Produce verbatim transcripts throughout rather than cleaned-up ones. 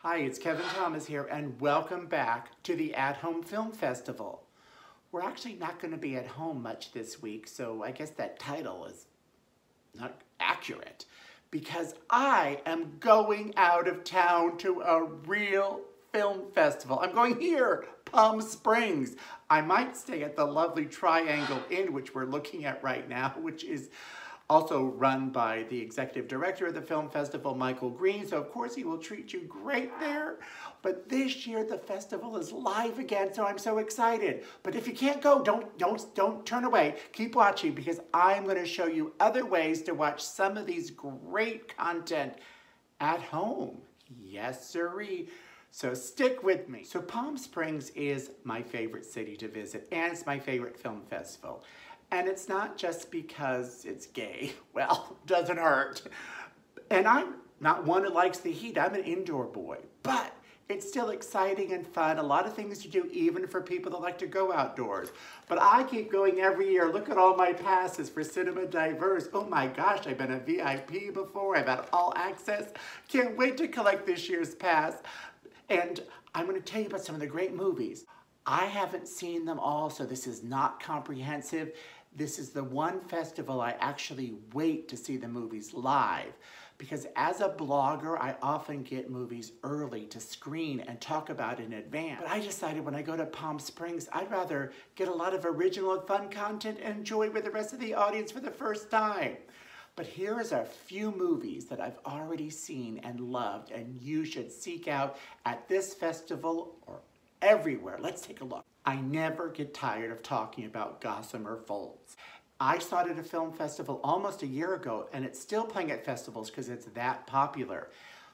Hi, it's Kevin Thomas here, and welcome back to the At Home Film Festival. We're actually not going to be at home much this week, so I guess that title is not accurate, because I am going out of town to a real film festival. I'm going here, Palm Springs. I might stay at the lovely Triangle Inn, which we're looking at right now, which is also run by the executive director of the film festival, Michael Green, so of course he will treat you great there. But this year the festival is live again, so I'm so excited. But if you can't go, don't, don't, don't turn away. Keep watching, because I'm going to show you other ways to watch some of these great content at home. Yes, sirree. So stick with me. So Palm Springs is my favorite city to visit, and it's my favorite film festival. And it's not just because it's gay. Well, doesn't hurt. And I'm not one who likes the heat. I'm an indoor boy. But it's still exciting and fun. A lot of things to do, even for people that like to go outdoors. But I keep going every year. Look at all my passes for Cinema Diverse. Oh my gosh, I've been a V I P before. I've had all access. Can't wait to collect this year's pass. And I'm going to tell you about some of the great movies. I haven't seen them all, so this is not comprehensive. This is the one festival I actually wait to see the movies live, because as a blogger, I often get movies early to screen and talk about in advance. But I decided when I go to Palm Springs, I'd rather get a lot of original and fun content and enjoy with the rest of the audience for the first time. But here is a few movies that I've already seen and loved, and you should seek out at this festival or everywhere. Let's take a look. I never get tired of talking about Gossamer Folds. I saw it at a film festival almost a year ago, and it's still playing at festivals because it's that popular.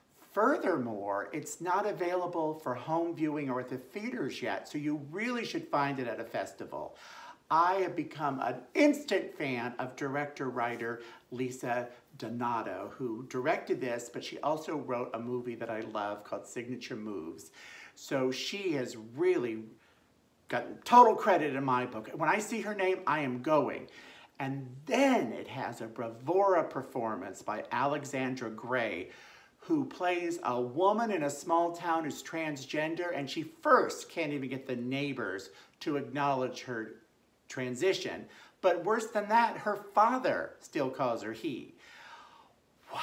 Furthermore, it's not available for home viewing or at the theaters yet, so you really should find it at a festival. I have become an instant fan of director-writer Lisa Donato, who directed this, but she also wrote a movie that I love called Signature Moves. So she has really gotten total credit in my book. When I see her name, I am going. And then it has a bravura performance by Alexandra Gray, who plays a woman in a small town who's transgender, and she first can't even get the neighbors to acknowledge her transition. But worse than that, her father still calls her he. Wow.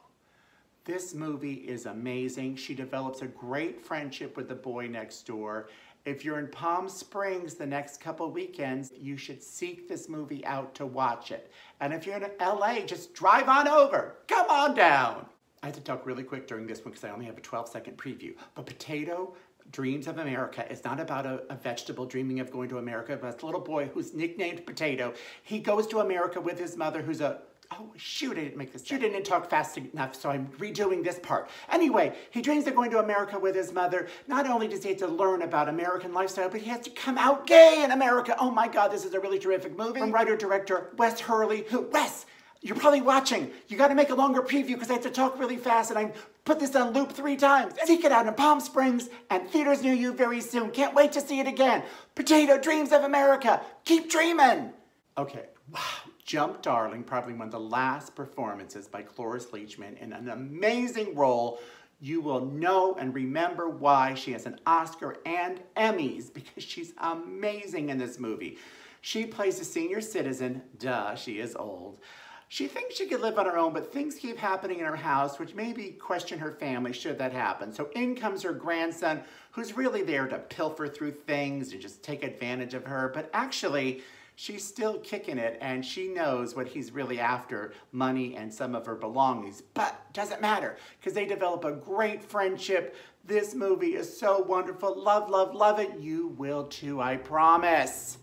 This movie is amazing. She develops a great friendship with the boy next door. If you're in Palm Springs the next couple weekends, you should seek this movie out to watch it. And if you're in L A, just drive on over. Come on down. I had to talk really quick during this one because I only have a twelve second preview. But Potato Dreams of America is not about a, a vegetable dreaming of going to America, but it's a little boy who's nicknamed Potato. He goes to America with his mother, who's a Oh, shoot, I didn't make this. Shoot, I didn't talk fast enough, so I'm redoing this part. Anyway, he dreams of going to America with his mother. Not only does he have to learn about American lifestyle, but he has to come out gay in America. Oh my God, this is a really terrific movie. From writer-director Wes Hurley, who, Wes, you're probably watching. You gotta make a longer preview because I have to talk really fast, and I put this on loop three times. Seek it out in Palm Springs and theaters near you very soon. Can't wait to see it again. Potato Dreams of America. Keep dreaming. Okay, wow. Jump Darling, probably one of the last performances by Cloris Leachman in an amazing role. You will know and remember why she has an Oscar and Emmys, because she's amazing in this movie. She plays a senior citizen. Duh, she is old. She thinks she could live on her own, but things keep happening in her house, which maybe question her family should that happen. So in comes her grandson, who's really there to pilfer through things and just take advantage of her, but actually, she's still kicking it, and she knows what he's really after, money and some of her belongings. But doesn't matter, because they develop a great friendship. This movie is so wonderful. Love, love, love it. You will too, I promise.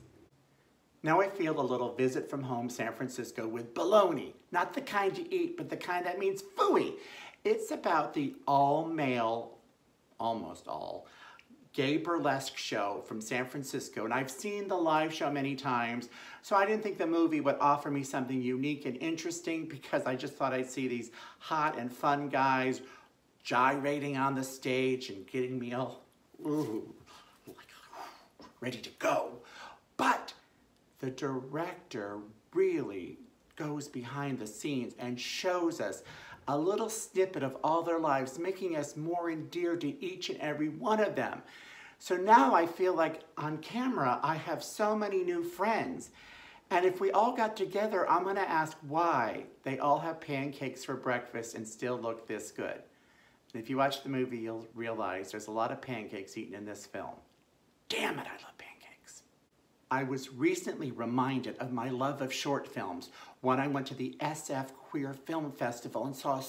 Now I feel a little visit from home San Francisco with bologna. Not the kind you eat, but the kind that means phooey. It's about the all-male, almost all, gay burlesque show from San Francisco, and I've seen the live show many times, so I didn't think the movie would offer me something unique and interesting, because I just thought I'd see these hot and fun guys gyrating on the stage and getting me all, ooh, like, ready to go. But the director really goes behind the scenes and shows us a little snippet of all their lives, making us more endeared to each and every one of them. So now I feel like on camera, I have so many new friends. And if we all got together, I'm gonna ask why they all have pancakes for breakfast and still look this good. And if you watch the movie, you'll realize there's a lot of pancakes eaten in this film. Damn it, I love pancakes. I was recently reminded of my love of short films when I went to the S F Queer Film Festival and saw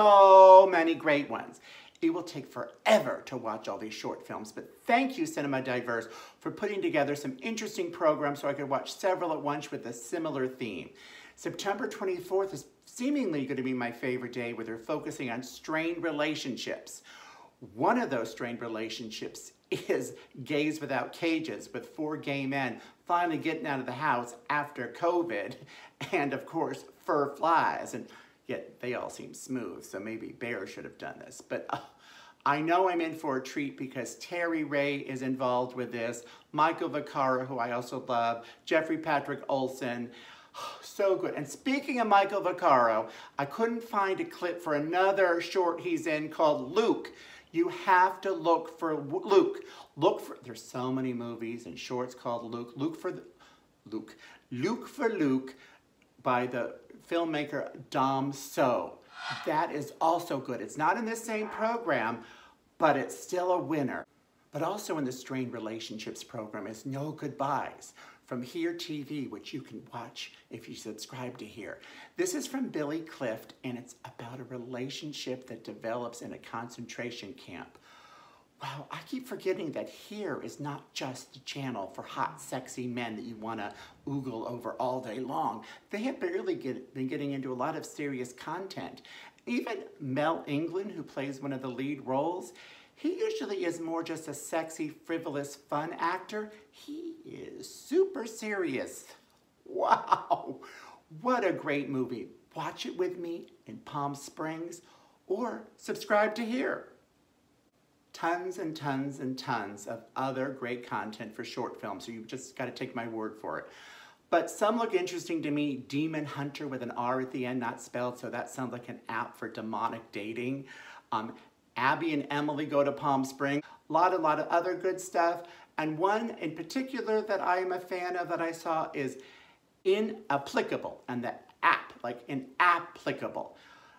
so many great ones. It will take forever to watch all these short films, but thank you, Cinema Diverse, for putting together some interesting programs so I could watch several at once with a similar theme. September twenty-fourth is seemingly going to be my favorite day, where they're focusing on strained relationships. One of those strained relationships is Gays Without Cages, with four gay men finally getting out of the house after COVID, and of course, fur flies. And yet they all seem smooth, so maybe Bear should have done this. But uh, I know I'm in for a treat because Terry Ray is involved with this, Michael Vaccaro, who I also love, Jeffrey Patrick Olsen. So good. And speaking of Michael Vaccaro, I couldn't find a clip for another short he's in called Luke. You have to look for Luke. Look for, there's so many movies and shorts called Luke. Luke for the, Luke. Luke for Luke by the filmmaker Dom So. That is also good. It's not in the same program, but it's still a winner. But also in the Strained Relationships program is No Goodbyes from Here T V, which you can watch if you subscribe to Here. This is from Billy Clift, and it's about a relationship that develops in a concentration camp. Wow, I keep forgetting that Here is not just the channel for hot, sexy men that you want to oogle over all day long. They have barely get, been getting into a lot of serious content. Even Mel England, who plays one of the lead roles, he usually is more just a sexy, frivolous, fun actor. He is super serious. Wow, what a great movie. Watch it with me in Palm Springs or subscribe to Here. Tons and tons and tons of other great content for short films, so you've just got to take my word for it. But some look interesting to me. Demon Hunter with an R at the end, not spelled, so that sounds like an app for demonic dating. Um, Abby and Emily Go to Palm Springs. A lot, a lot of other good stuff. And one in particular that I am a fan of that I saw is Inapplicable, and the app, like inapplicable.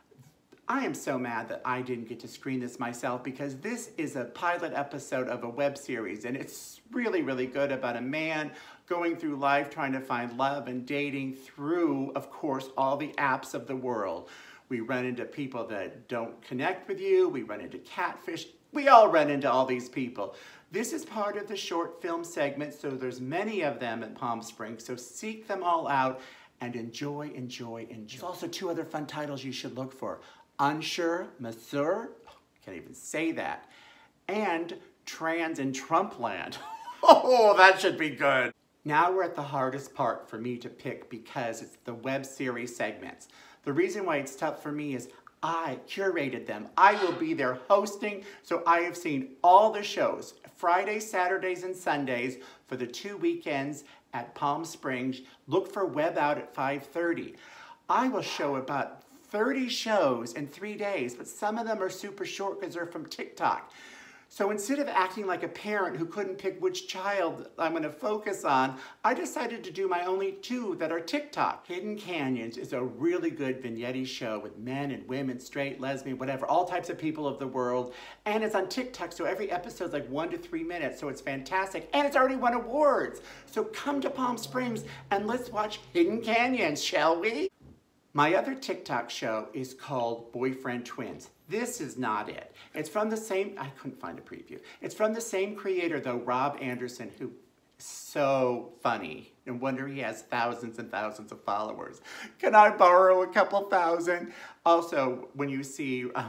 I am so mad that I didn't get to screen this myself, because this is a pilot episode of a web series, and it's really, really good, about a man going through life trying to find love and dating through, of course, all the apps of the world. We run into people that don't connect with you. We run into catfish. We all run into all these people. This is part of the short film segment, so there's many of them at Palm Springs, so seek them all out and enjoy, enjoy, enjoy. There's also two other fun titles you should look for. Unsure, Monsieur, can't even say that, and Trans in Trumpland. Oh, that should be good. Now we're at the hardest part for me to pick, because it's the web series segments. The reason why it's tough for me is I curated them. I will be there hosting, so I have seen all the shows, Fridays, Saturdays, and Sundays for the two weekends at Palm Springs. Look for Web Out at five thirty. I will show about thirty shows in three days, but some of them are super short because they're from TikTok. So instead of acting like a parent who couldn't pick which child I'm going to focus on, I decided to do my only two that are TikTok. Hidden Canyons is a really good vignette show with men and women, straight, lesbian, whatever, all types of people of the world. And it's on TikTok, so every episode's like one to three minutes, so it's fantastic. And it's already won awards. So come to Palm Springs and let's watch Hidden Canyons, shall we? My other TikTok show is called Boyfriend Twins. This is not it. It's from the same, I couldn't find a preview. It's from the same creator though, Rob Anderson, who is so funny. No wonder he has thousands and thousands of followers. Can I borrow a couple thousand? Also, when you see, um,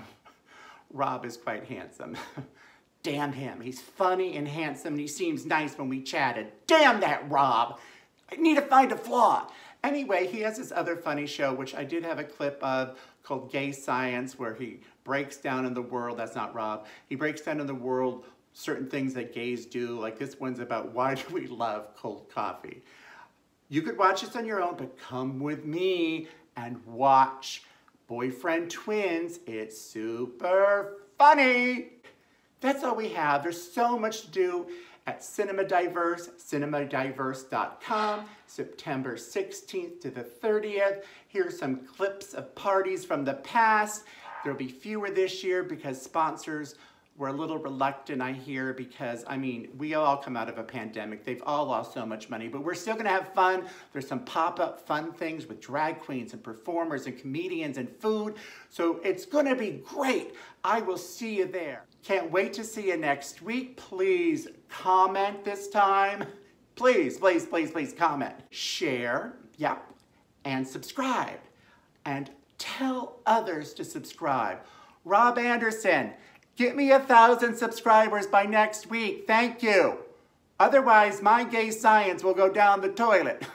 Rob is quite handsome. Damn him, he's funny and handsome and he seems nice when we chatted. Damn that Rob, I need to find a flaw. Anyway, he has this other funny show, which I did have a clip of, called Gay Science, where he breaks down in the world, that's not Rob, he breaks down in the world certain things that gays do, like this one's about why do we love cold coffee. You could watch this on your own, but come with me and watch boyfriend twins. It's super funny. That's all we have. There's so much to do at Cinema Diverse, cinema diverse dot com, September sixteenth to the thirtieth. Here's some clips of parties from the past. There'll be fewer this year because sponsors were a little reluctant, I hear, because, I mean, we all come out of a pandemic. They've all lost so much money, but we're still gonna have fun. There's some pop-up fun things with drag queens and performers and comedians and food. So it's gonna be great. I will see you there. Can't wait to see you next week. Please comment this time. Please, please, please, please comment. Share, yep, and subscribe. And tell others to subscribe. Rob Anderson, get me a thousand subscribers by next week. Thank you. Otherwise, my gay science will go down the toilet.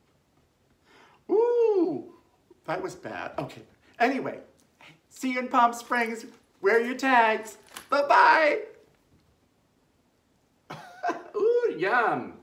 Ooh, that was bad. Okay. Anyway, see you in Palm Springs. Wear your tags. Bye-bye. Ooh, yum.